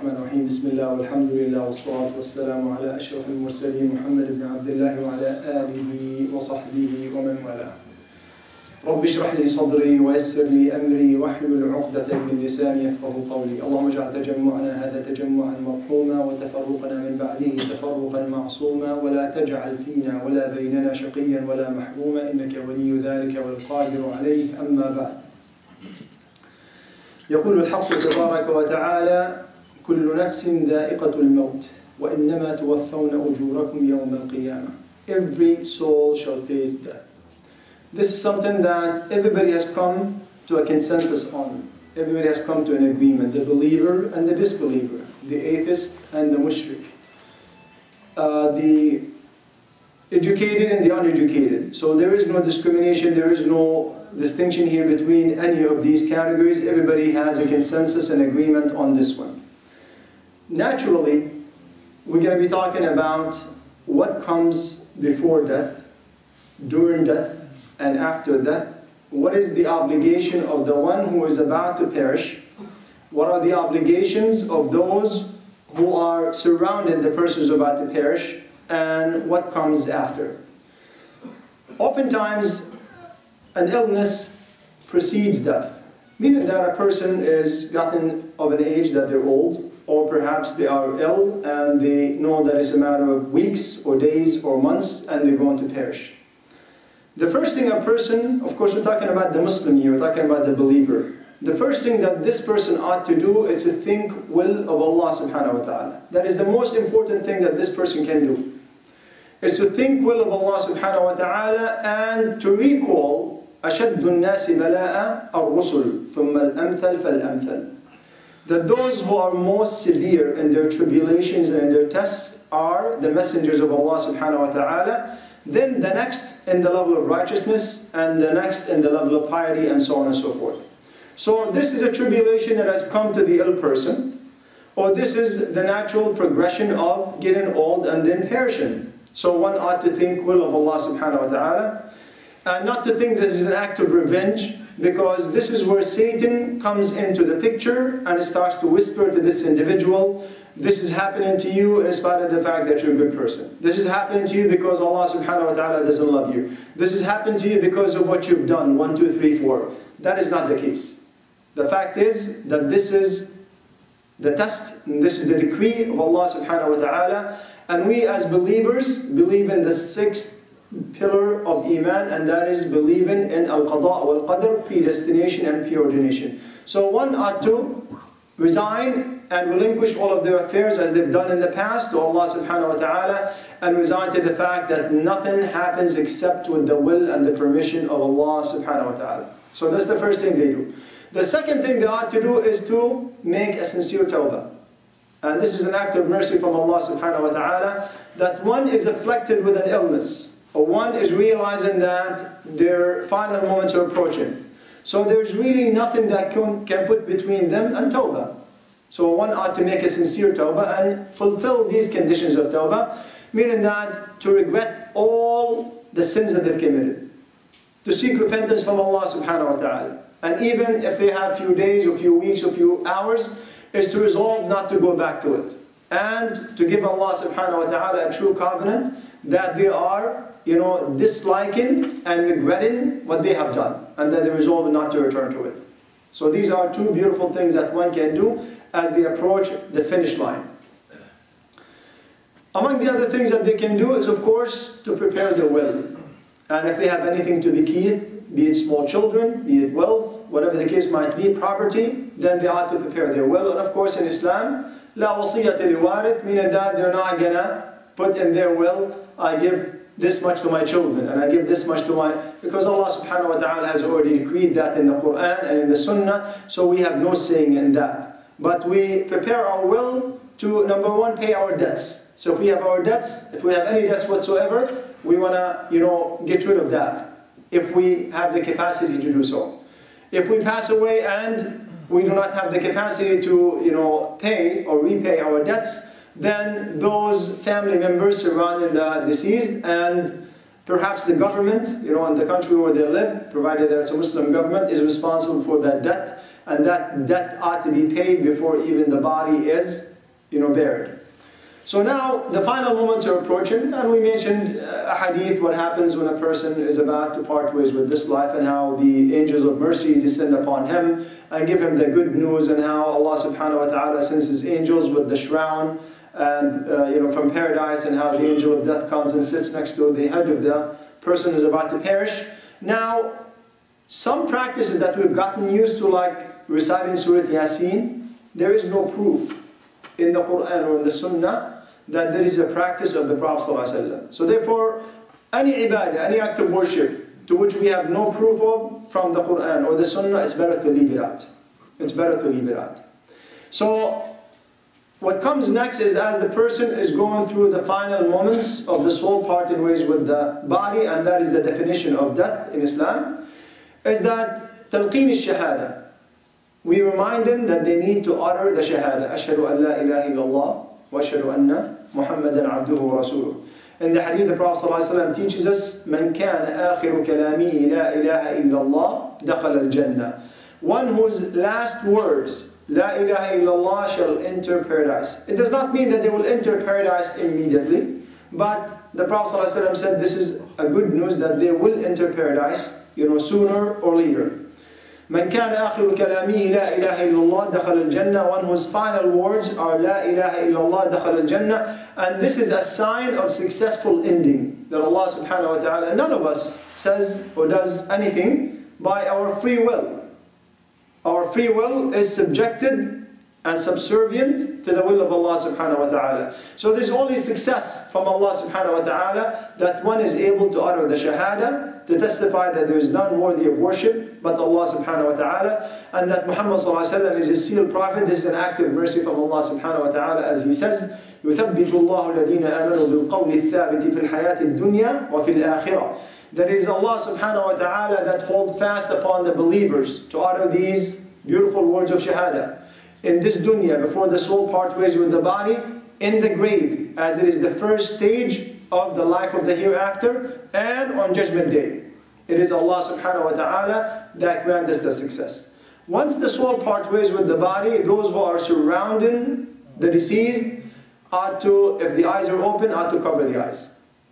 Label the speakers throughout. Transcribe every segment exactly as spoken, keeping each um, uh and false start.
Speaker 1: الرحمن الرحيم بسم الله والحمد لله والصلاة والسلام على أشرف المرسلين محمد بن عبد الله وعلى آله وصحبه ومن والاه. رب اشرح لي صدري ويسر لي أمري واحلل عقدة من لساني يفقهوا قولي. اللهم اجعل تجمعنا هذا تجمعا مرحوما وتفرقنا من بعده تفرقا معصوما ولا تجعل فينا ولا بيننا شقيا ولا محروما إنك ولي ذلك والقادر عليه. أما بعد. يقول الحق تبارك وتعالى كل نفس ذائقة الموت وإنما توفون أجوركم يوم القيامة. Every soul shall taste death. This is something that everybody has come to a consensus on. Everybody has come to an agreement, the believer and the disbeliever, the atheist and the mushrik, uh, the educated and the uneducated. So there is no discrimination, there is no distinction here between any of these categories. Everybody has a consensus and agreement on this one. Naturally, we're going to be talking about what comes before death, during death, and after death. What is the obligation of the one who is about to perish? What are the obligations of those who are surrounding the person who is about to perish? And what comes after? Oftentimes, an illness precedes death, meaning that a person is gotten of an age that they're old, or perhaps they are ill and they know that it's a matter of weeks or days or months and they're going to perish. The first thing a person, of course we're talking about the Muslim here, we're talking about the believer. The first thing that this person ought to do is to think will of Allah subhanahu wa ta'ala. That is the most important thing that this person can do. Is to think will of Allah subhanahu wa ta'ala and to recall أشد الناس بلاء الرسل ثم الأمثل فالأمثل. That those who are most severe in their tribulations and in their tests are the messengers of Allah subhanahu wa ta'ala. Then the next in the level of righteousness, and the next in the level of piety, and so on and so forth. So this is a tribulation that has come to the ill person, or this is the natural progression of getting old and then perishing. So one ought to think will of Allah subhanahu wa ta'ala, and not to think this is an act of revenge, because this is where Satan comes into the picture and starts to whisper to this individual, this is happening to you in spite of the fact that you're a good person. This is happening to you because Allah subhanahu wa ta'ala doesn't love you. This has happened to you because of what you've done, one, two, three, four. That is not the case. The fact is that this is the test, and this is the decree of Allah subhanahu wa ta'ala, and we as believers believe in the sixth pillar of Iman, and that is believing in Al-Qada' wal-Qadr, predestination and preordination. So one ought to resign and relinquish all of their affairs as they've done in the past to Allah subhanahu wa ta'ala, and resign to the fact that nothing happens except with the will and the permission of Allah subhanahu wa ta'ala. So that's the first thing they do. The second thing they ought to do is to make a sincere tawbah. And this is an act of mercy from Allah subhanahu wa ta'ala, that one is afflicted with an illness, or one is realizing that their final moments are approaching. So there's really nothing that can, can put between them and tawbah. So one ought to make a sincere tawbah and fulfill these conditions of tawbah, meaning that to regret all the sins that they've committed, to seek repentance from Allah subhanahu wa ta'ala, and even if they have a few days or few weeks or few hours, is to resolve not to go back to it, and to give Allah subhanahu wa ta'ala a true covenant that they are, you know, disliking and regretting what they have done, and that they resolve not to return to it. So these are two beautiful things that one can do as they approach the finish line. Among the other things that they can do is, of course, to prepare their will. And if they have anything to bequeath, be it small children, be it wealth, whatever the case might be, property, then they ought to prepare their will. And of course in Islam, la wasiyata liwarith, meaning that they're not gonna put in their will, I give this much to my children, and I give this much to my... Because Allah subhanahu wa ta'ala has already decreed that in the Quran and in the Sunnah, so we have no saying in that. But we prepare our will to, number one, pay our debts. So if we have our debts, if we have any debts whatsoever, we want to, you know, get rid of that, if we have the capacity to do so. If we pass away and we do not have the capacity to, you know, pay or repay our debts, then those family members surrounding the deceased, and perhaps the government, you know, in the country where they live, provided that it's a Muslim government, is responsible for that debt, and that debt ought to be paid before even the body is you know, buried. So now the final moments are approaching, and we mentioned a hadith, what happens when a person is about to part ways with this life, and how the angels of mercy descend upon him and give him the good news, and how Allah subhanahu wa ta'ala sends his angels with the shroud and uh, you know, from paradise, and how the angel of death comes and sits next to the head of the person who's about to perish. Now, some practices that we've gotten used to, like reciting Surah Yasin, there is no proof in the Quran or in the Sunnah that there is a practice of the Prophet ﷺ. So therefore, any ibadah, any act of worship to which we have no proof of from the Quran or the Sunnah, it's better to leave it out. It's better to leave it out. So what comes next is, as the person is going through the final moments of the soul parting ways with the body, and that is the definition of death in Islam, is that talqeen al-shahada. We remind them that they need to utter the shahada. Ashhadu an la ilaha illallah wa ashhadu anna Muhammadan abduhu wa rasuluh. In the hadith, the Prophet ﷺ teaches us, Man kana akhiru kalamihi la ilaha illallah dakhala al-jannah. One whose last words, la ilaha illallah, shall enter paradise. It does not mean that they will enter paradise immediately, but the Prophet ﷺ said this is a good news that they will enter paradise, you know, sooner or later. من كان آخر كلامه لا إله إلا الله دخل الجنة. One whose final words are لا إله إلا الله دخل الجنة. And this is a sign of successful ending. That Allah subhanahu wa ta'ala, none of us says or does anything by our free will. Our free will is subjected and subservient to the will of Allah subhanahu wa ta'ala. So there's only success from Allah subhanahu wa ta'ala that one is able to utter the shahada, to testify that there is none worthy of worship but Allah subhanahu wa ta'ala, and that Muhammad sallallahu alayhi wa sallam is a sealed prophet. This is an act of mercy from Allah subhanahu wa ta'ala, as he says, يُثَبِّتُ اللَّهُ الَّذِينَ آمَنُوا بِالْقَوْلِ الثَّابِتِ فِي الْحَيَاةِ الدُّنْيَا وَفِي الْآخِرَةِ. That it is Allah subhanahu wa ta'ala that hold fast upon the believers to utter these beautiful words of shahada in this dunya, before the soul part ways with the body, in the grave, as it is the first stage of the life of the hereafter, and on Judgment Day. It is Allah subhanahu wa ta'ala that grants us the success. Once the soul part ways with the body, those who are surrounding the deceased ought to, if the eyes are open, ought to cover the eyes.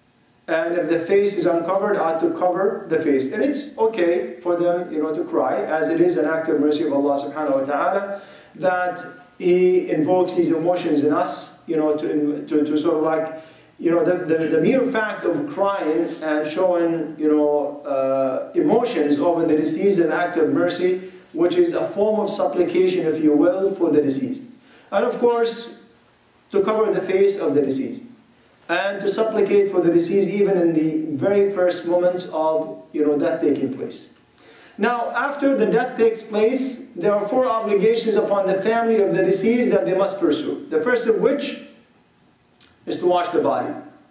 Speaker 1: And if the face is uncovered, ought to cover the face. And it's okay for them, you know, to cry, as it is an act of mercy of Allah subhanahu wa ta'ala, that He invokes these emotions in us, you know, to, to, to sort of like, you know, the, the, the mere fact of crying and showing, you know, uh, emotions over the deceased, an act of mercy, which is a form of supplication, if you will, for the deceased. And of course, to cover the face of the deceased. And to supplicate for the deceased even in the very first moments of, you know, death taking place. Now, after the death takes place, there are four obligations upon the family of the deceased that they must pursue. The first of which is to wash the body.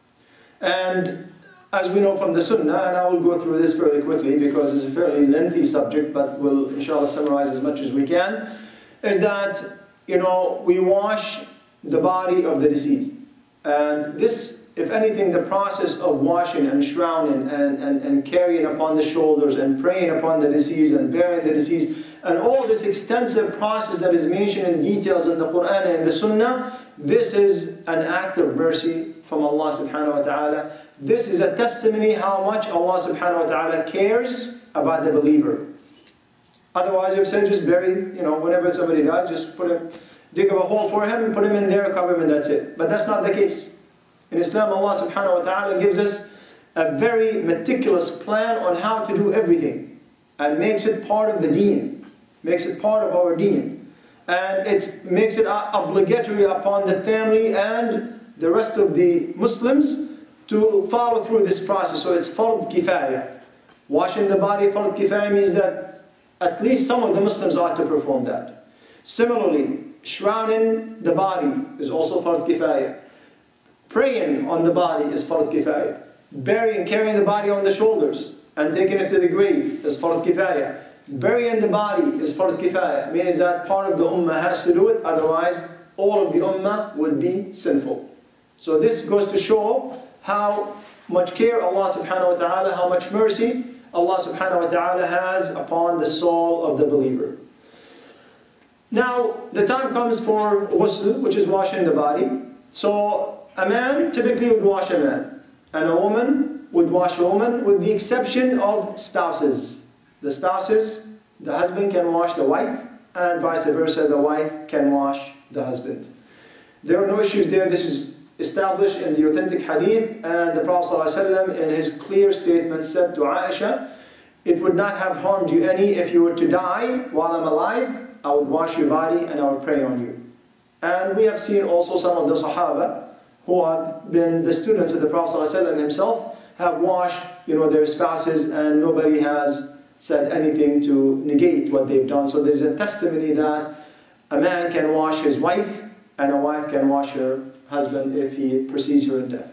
Speaker 1: And as we know from the Sunnah, and I will go through this fairly quickly because it's a fairly lengthy subject, but we'll inshallah summarize as much as we can, is that, you know, we wash the body of the deceased. And this, if anything, the process of washing and shrouding and, and, and carrying upon the shoulders and praying upon the deceased and burying the deceased, and all this extensive process that is mentioned in details in the Quran and in the Sunnah, this is an act of mercy from Allah subhanahu wa ta'ala. This is a testimony how much Allah subhanahu wa ta'ala cares about the believer. Otherwise, if said just bury, you know, whenever somebody dies, just put a dig up a hole for him, put him in there, cover him, and that's it. But that's not the case. In Islam, Allah subhanahu wa ta'ala gives us a very meticulous plan on how to do everything, and makes it part of the deen, makes it part of our deen, and it makes it obligatory upon the family and the rest of the Muslims to follow through this process. So it's fard kifaya. Washing the body, fard kifaya, means that at least some of the Muslims ought to perform that. Similarly, shrouding the body is also fard kifaya. Praying on the body is fard kifaya. Burying, carrying the body on the shoulders and taking it to the grave is fard kifaya. Burying the body is fard kifaya, meaning that part of the ummah has to do it, otherwise all of the ummah would be sinful. So this goes to show how much care Allah subhanahu wa ta'ala, how much mercy Allah subhanahu wa ta'ala has upon the soul of the believer. Now, the time comes for ghusl, which is washing the body. So, a man typically would wash a man, and a woman would wash a woman, with the exception of spouses. The spouses, the husband can wash the wife, and vice versa, the wife can wash the husband. There are no issues there. This is established in the authentic hadith, and the Prophet ﷺ in his clear statement said to Aisha, "It would not have harmed you any if you were to die while I'm alive. I would wash your body and I would pray on you." And we have seen also some of the Sahaba who have been the students of the Prophet ﷺ himself have washed, you know, their spouses, and nobody has said anything to negate what they've done. So there's a testimony that a man can wash his wife and a wife can wash her husband if he precedes her in death.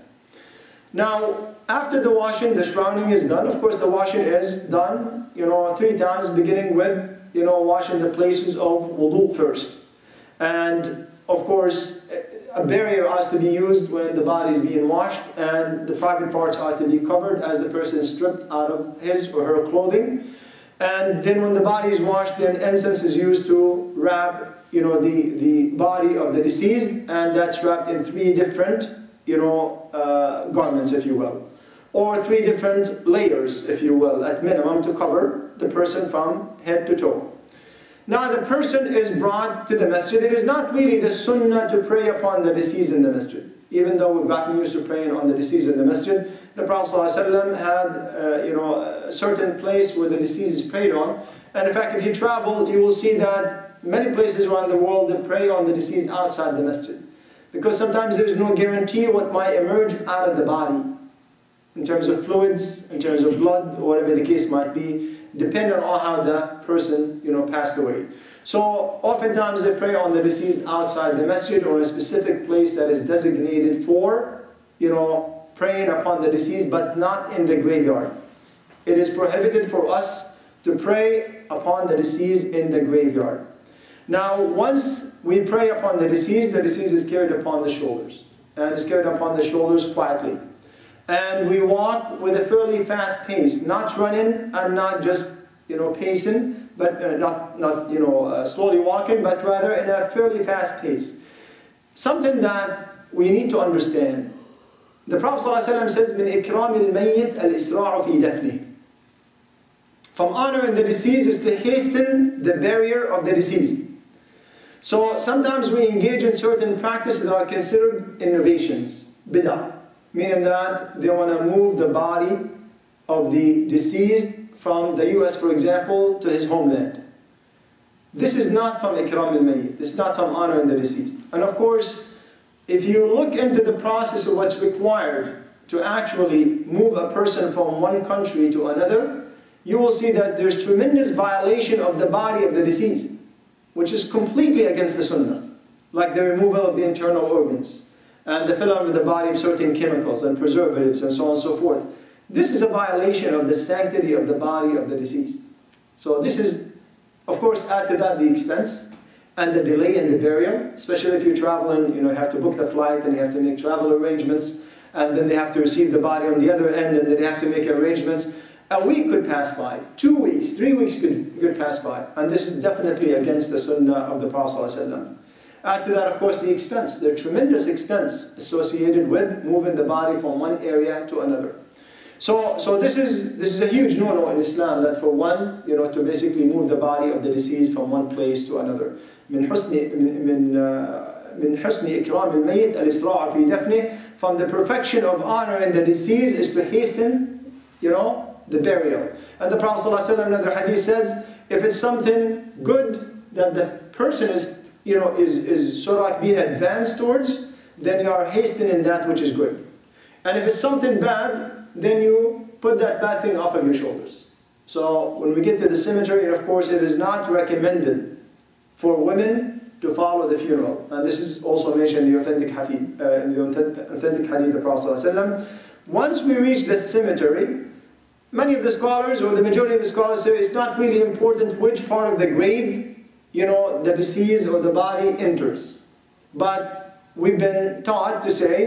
Speaker 1: Now, after the washing, the shrouding is done. Of course, the washing is done, you know, three times, beginning with, you know, washing the places of wudu first. And, of course, a barrier has to be used when the body is being washed, and the private parts are to be covered as the person is stripped out of his or her clothing. And then when the body is washed, then incense is used to wrap, you know, the, the body of the deceased, and that's wrapped in three different, you know, uh, garments, if you will. Or three different layers, if you will, at minimum, to cover the person from head to toe. Now the person is brought to the masjid. It is not really the sunnah to pray upon the deceased in the masjid. Even though we've gotten used to praying on the deceased in the masjid, the Prophet ﷺ had uh, you know, a certain place where the deceased is prayed on. And in fact, if you travel, you will see that many places around the world they pray on the deceased outside the masjid. Because sometimes there's no guarantee what might emerge out of the body, in terms of fluids, in terms of blood, or whatever the case might be, depending on how the person, you know, passed away. So oftentimes they pray on the deceased outside the masjid, or a specific place that is designated for, you know, praying upon the deceased, but not in the graveyard. It is prohibited for us to pray upon the deceased in the graveyard. Now, once we pray upon the deceased, the deceased is carried upon the shoulders, and is carried upon the shoulders quietly. And we walk with a fairly fast pace, not running and not just, you know, pacing, but uh, not, not, you know, uh, slowly walking, but rather in a fairly fast pace. Something that we need to understand. The Prophet ﷺ says, "Min ikram al-mayyit al-isra'u fi dafnih." From honoring the deceased is to hasten the burial of the deceased. So sometimes we engage in certain practices that are considered innovations, bid'ah. Meaning that they want to move the body of the deceased from the U S, for example, to his homeland. This is not from ikram al-mayyit. This is not from honoring the deceased. And of course, if you look into the process of what's required to actually move a person from one country to another, you will see that there's tremendous violation of the body of the deceased, which is completely against the sunnah, like the removal of the internal organs, and the filling of the body of certain chemicals and preservatives and so on and so forth. This is a violation of the sanctity of the body of the deceased. So this is, of course, add to that the expense and the delay in the burial, especially if you're traveling, you know, you have to book the flight and you have to make travel arrangements, and then they have to receive the body on the other end, and then they have to make arrangements. A week could pass by, two weeks, three weeks could, could pass by, and this is definitely against the sunnah of the Prophet ﷺ. Add to that, of course, the expense. There's tremendous expense associated with moving the body from one area to another. So, so this is this is a huge no-no in Islam, that for one, you know, to basically move the body of the deceased from one place to another. من حسن من من حسن إكرام الميت الإسراع في دفنه. From the perfection of honoring the deceased is to hasten, you know, the burial. And the Prophet ﷺ in another hadith says, if it's something good that the person is, you know, is, is sort of like being advanced towards, then you are hastening that which is good. And if it's something bad, then you put that bad thing off of your shoulders. So when we get to the cemetery, and of course it is not recommended for women to follow the funeral. And this is also mentioned in the authentic hadith, uh, in the authentic hadith of the Prophet ﷺ. Once we reach the cemetery, many of the scholars, or the majority of the scholars, say it's not really important which part of the grave, you know, the deceased or the body enters. But we've been taught to say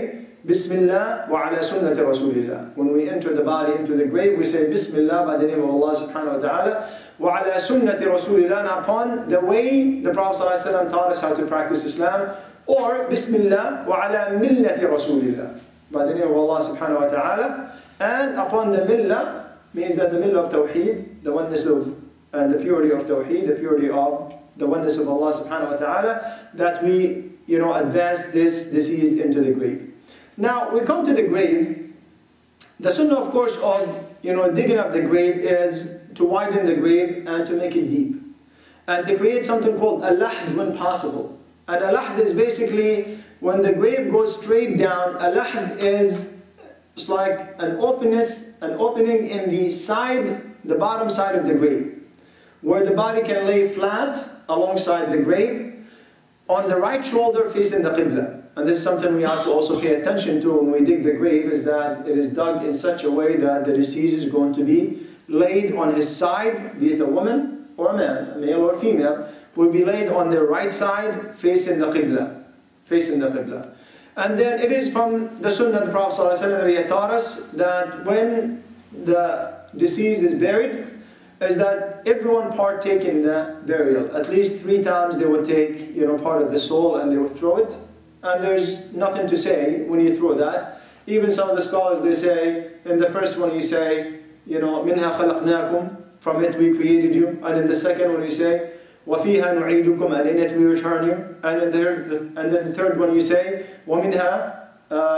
Speaker 1: Bismillah wa ala sunnati Rasulillah. When we enter the body into the grave, we say Bismillah by the name of Allah subhanahu wa ta'ala. Wa ala sunnati Rasulillah, and upon the way the Prophet ﷺ taught us how to practice Islam. Or Bismillah wa ala millati Rasulillah, by the name of Allah subhanahu wa ta'ala. And upon the millah, means that the millah of Tawheed, the oneness of, and the purity of Tawheed, the purity of the oneness of Allah subhanahu wa ta'ala, that we, you know, advance this deceased into the grave. Now, we come to the grave. The sunnah, of course, of, you know, digging up the grave is to widen the grave and to make it deep. And to create something called a lahd when possible. And a lahd is basically, when the grave goes straight down, a lahd is it's like an openness, an opening in the side, the bottom side of the grave, where the body can lay flat alongside the grave, on the right shoulder facing the Qibla. And this is something we have to also pay attention to when we dig the grave, is that it is dug in such a way that the deceased is going to be laid on his side, be it a woman or a man, a male or female, will be laid on their right side facing the Qibla, facing the Qibla. And then it is from the Sunnah of the Prophet ﷺ that he taught us that when the deceased is buried, is that everyone partake in the burial. At least three times they would take, you know, part of the soul and they would throw it. And there's nothing to say when you throw that. Even some of the scholars, they say, in the first one you say, you know, مِنْهَا خَلَقْنَاكُمْ, from it we created you. And in the second one you say, وَفِيهَا نُعِيدُكُمْ, and in it we return you. And in the, and then the third one you say, وَمِنْهَا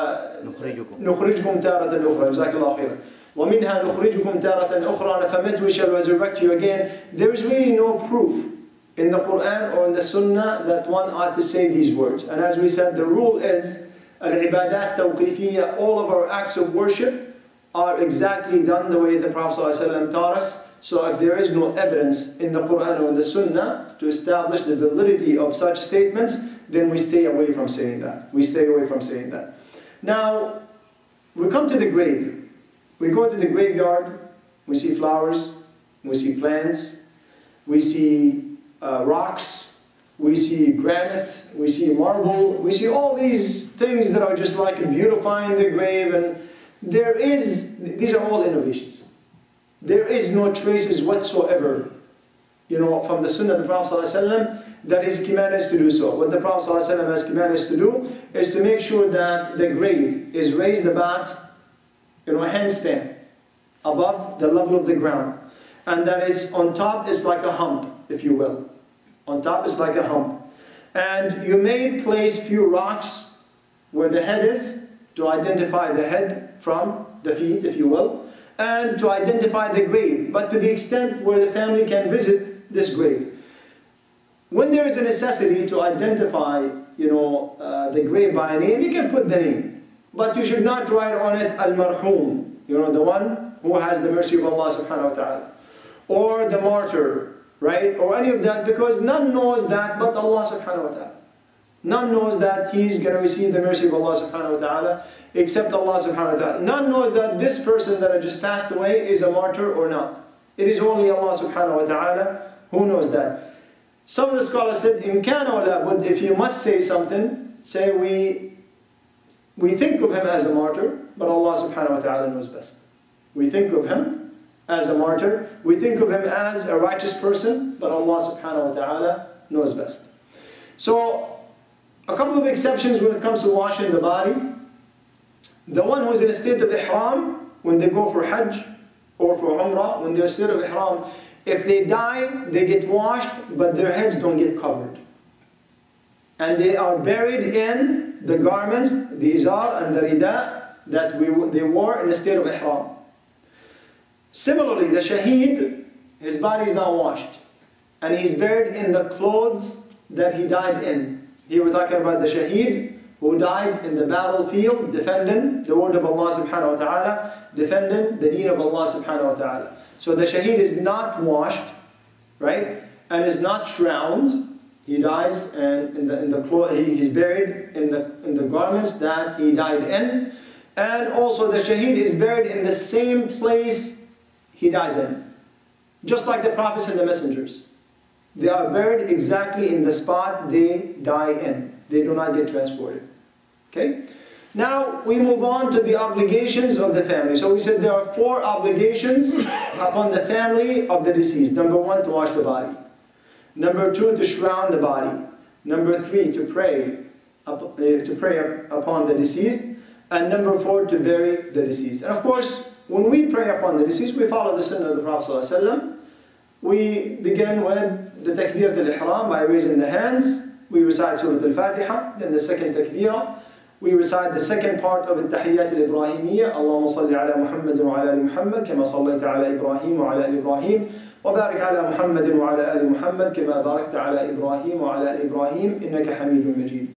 Speaker 1: نُخْرِجْكُمْ تَارَةً أُخْرَى. جزاك الله خيرا. وَمِنْهَا نُخْرِجُكُمْ تَارَةً أُخْرَى, and from it we shall resurrect you again. There is really no proof in the Quran or in the Sunnah that one ought to say these words. And as we said, the rule is al-ibadat tawqifiyya, all of our acts of worship are exactly done the way the Prophet ﷺ taught us. So if there is no evidence in the Quran or in the Sunnah to establish the validity of such statements, then we stay away from saying that. We stay away from saying that. Now, we come to the grave. We go to the graveyard, we see flowers, we see plants, we see Uh, rocks, we see granite, we see marble, we see all these things that are just like beautifying the grave, and there is, these are all innovations. There is no traces whatsoever, you know, from the Sunnah of the Prophet ﷺ that is commanded us to do so. What the Prophet ﷺ has commanded us to do is to make sure that the grave is raised about, you know, a handspan above the level of the ground, and that is on top is like a hump, if you will. On top is like a hump. And you may place few rocks where the head is to identify the head from the feet, if you will, and to identify the grave, but to the extent where the family can visit this grave. When there is a necessity to identify, you know, uh, the grave by a name, you can put the name. But you should not write on it al-marhum, you know, the one who has the mercy of Allah subhanahu wa ta'ala. Or the martyr, right? Or any of that, because none knows that but Allah subhanahu wa ta'ala. None knows that he's going to receive the mercy of Allah subhanahu wa ta'ala except Allah subhanahu wa ta'ala. None knows that this person that had just passed away is a martyr or not. It is only Allah subhanahu wa ta'ala who knows that. Some of the scholars said, in kana wa la bud, if you must say something, say we, we think of him as a martyr, but Allah subhanahu wa ta'ala knows best. We think of him as a martyr. We think of him as a righteous person, but Allah subhanahu wa ta'ala knows best. So, a couple of exceptions when it comes to washing the body. The one who is in a state of ihram, when they go for hajj or for umrah, when they're in a state of ihram, if they die, they get washed, but their heads don't get covered. And they are buried in the garments, the izar and the rida, that we, they wore in a state of ihram. Similarly, the shaheed, his body is not washed, and he's buried in the clothes that he died in. Here we're talking about the shaheed who died in the battlefield, defending the word of Allah subhanahu wa ta'ala, defending the deen of Allah subhanahu wa ta'ala. So the shaheed is not washed, right, and is not shrouded. He dies, and in the in the he, he's buried in the in the garments that he died in, and also the shaheed is buried in the same place he dies in. Just like the prophets and the messengers. They are buried exactly in the spot they die in. They do not get transported. Okay? Now we move on to the obligations of the family. So we said there are four obligations upon the family of the deceased. Number one, to wash the body. Number two, to shroud the body. Number three, to pray, up, uh, to pray upon the deceased. And number four, to bury the deceased. And of course, when we pray upon the deceased, we follow the sunnah of the Prophet ﷺ. We begin with the takbir al-ihram by raising the hands. We recite Surah Al-Fatiha. Then the second takbirah, we recite the second part of التحيات الإبراهيمية. اللهم صل على محمد وعلى آل محمد كما صليت على إبراهيم وعلى آل إبراهيم وبارك على محمد وعلى آل محمد كما باركت على إبراهيم وعلى آل إبراهيم إنك حميد مجيد.